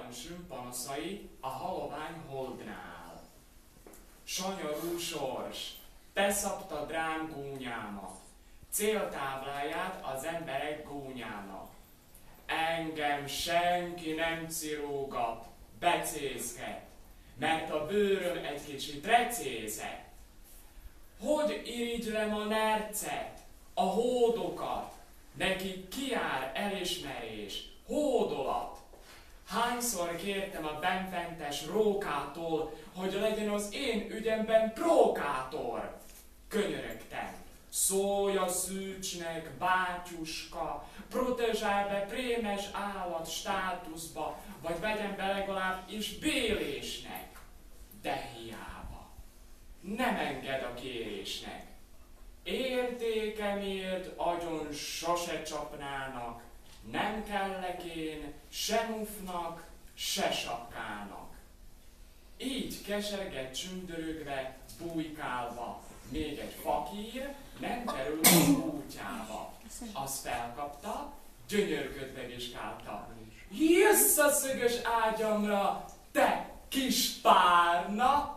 süm panaszai a halovány holdnál. Sanyarú sors, te szabtad rám gúnyámat, céltábláját az emberek gúnyának. Engem senki nem cirógat, becézget, mert a bőröm egy kicsit recézett. Hogy irigylem a nercet, a hódokat, neki kiár elismerés, hódolat. Hányszor kértem a benfentes rókától, hogy legyen az én ügyemben prókátor. Könyörögtem, szólj a szűcsnek, bátyuska, protezsálj be prémes állat státuszba, vagy vegyen be legalább is bélésnek. De hiába, nem enged a kérésnek. Értékemért agyon sose csapnának, nem kellek én se mufnak, se sapkának. Így keserget csündörögve, bujkálva, még egy fakír nem kerül az útjába. Azt felkapta, gyönyörködve vizsgálta. Jössz a szögös ágyamra, te kis párna!